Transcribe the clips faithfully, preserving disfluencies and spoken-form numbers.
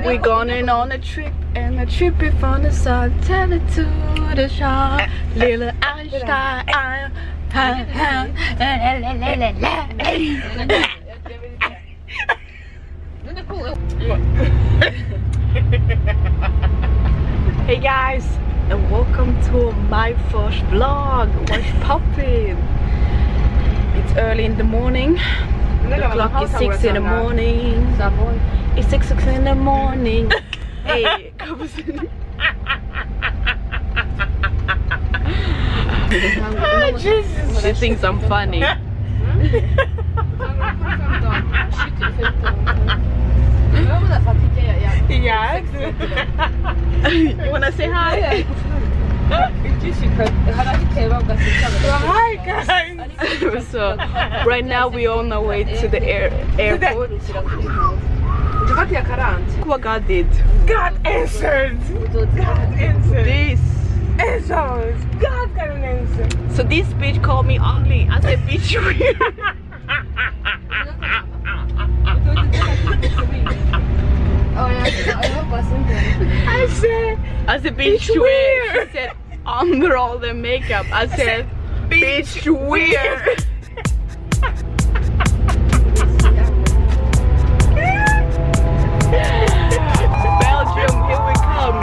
We're going on a trip, and a trip is on the sun. Tell it to the shop, little Einstein. Hey guys, and welcome to my first vlog. What's poppin'? It's early in the morning. The clock is six in the morning. It's six o'clock in the morning. Hey, come on. Jesus. She thinks I'm funny. Yes. You wanna say hi? Hi guys. So right now we on our way to the air airport. What God did? God answered. God answered. This answers. God got an answer. So this bitch called me ugly. I said bitch weird. I said I said bitch weird. She said under all the makeup. I said, I said bitch weird. Belgium, here we come.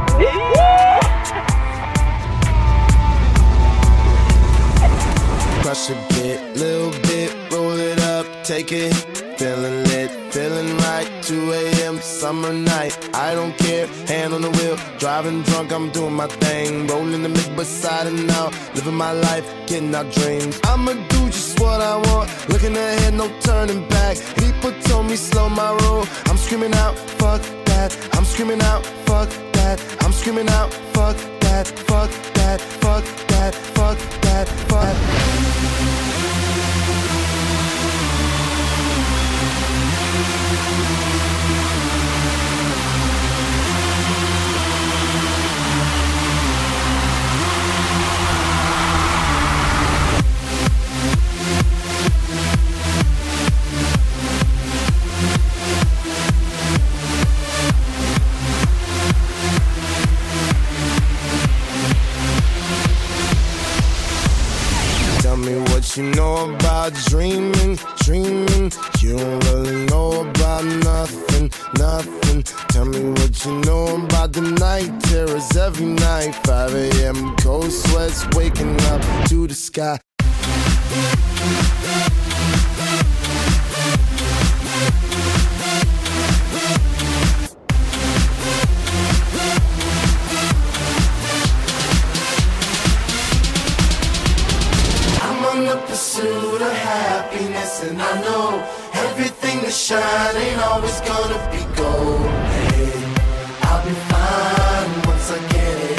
Crush a bit, little bit, roll it up, take it. Feeling lit, feeling right, two A M summer night. I don't care, hand on the wheel, driving drunk, I'm doing my thing. Rolling the mid beside and now, living my life, getting our dreams. I'ma do just what I want, looking ahead, no turning back. People told me slow my roll, I'm screaming out, fuck that. I'm screaming out, fuck that. I'm screaming out, fuck that, fuck that, fuck that, fuck that, fuck that. Tell me what you know about dreaming, dreaming. You don't really know about nothing, nothing. Tell me what you know about the night terrors every night. five A M cold sweats waking up to the sky. Pursuit of happiness, and I know everything that shine ain't always gonna be gold. Hey, I'll be fine once I get it.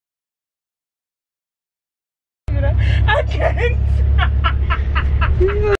I can't.